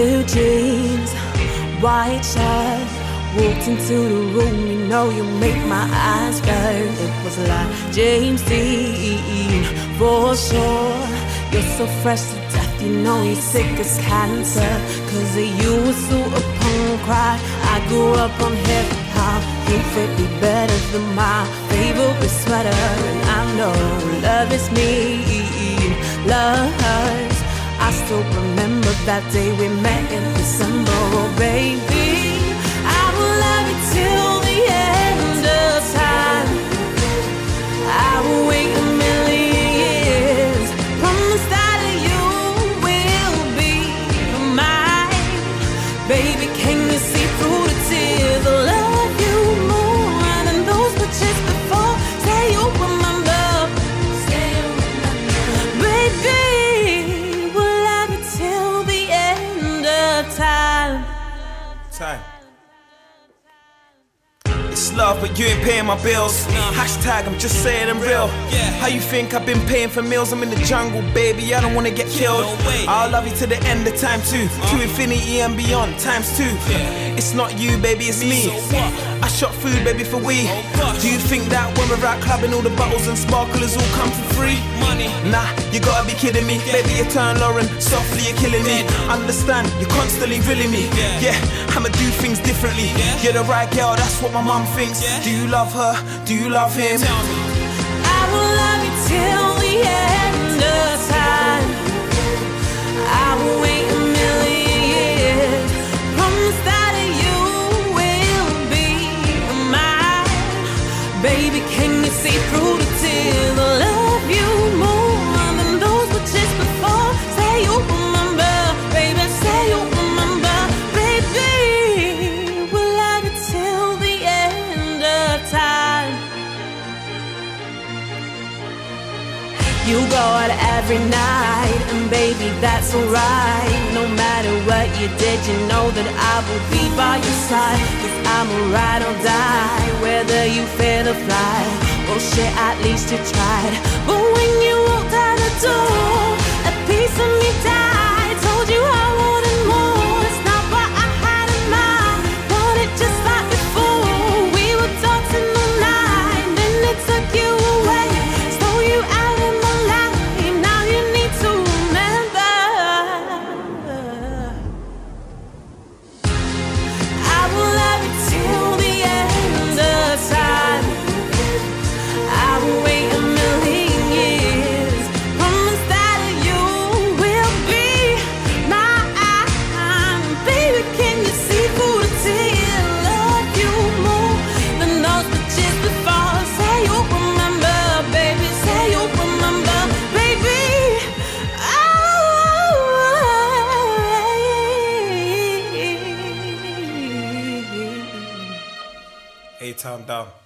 blue jeans, white shirt. Walked into the room, you know you make my eyes burn. It was like James Dean, for sure. You're so fresh to death, you know you're sick as cancer. Cause of you was super punk rock. I grew up on hip hop. You fit me better than my favorite sweater. And I know love is me, love hurts. I still remember that day we met in December. Oh baby, I will love you till the end of time. I will wait a million years. Promise that you will be mine. Baby, can you see through the tears? I love you more than those pictures before. Say you remember. Say you remember. Baby, we'll love you till the end of time. It's love, but you ain't paying my bills. Hashtag, I'm just saying I'm real. How you think I've been paying for meals? I'm in the jungle, baby, I don't wanna get killed. I'll love you to the end of time too. To infinity and beyond, times 2. It's not you, baby, it's me. I shop food, baby, for we. Do you think that when we're out clubbing, all the bottles and sparklers all come for free? Nah, you gotta be kidding me. Baby, you turn Lauren, softly you're killing me. Understand, you're constantly grilling me. Yeah, I'ma do things differently. You're the right girl, that's what my mum thinks. Do you love her? Do you love him? I will love you till the end of time. I will wait a million years. Promise that you will be mine. Baby, can you see through the tears? I love you more than those pictures before. Say you remember, baby, say you remember. Baby, we'll love you till the end of time. You go out every night, and baby, that's alright. No matter what you did, you know that I will be by your side. Cause I'm a ride or die, whether you fail or fly. Well shit, at least you tried. But when you walked out the door, a piece of me died. Told you I wanted more, it's not what I had in mind. Want it just like before. We were dancing all night, then it took you away. Stole you out of my life, now you need to remember. I will love you till the end of time. I will wait a million years. Promise that you will be mine. Baby, can you see through the tears? Love you more than those pictures before. Say you remember, baby, say you remember. Baby, A-Town down.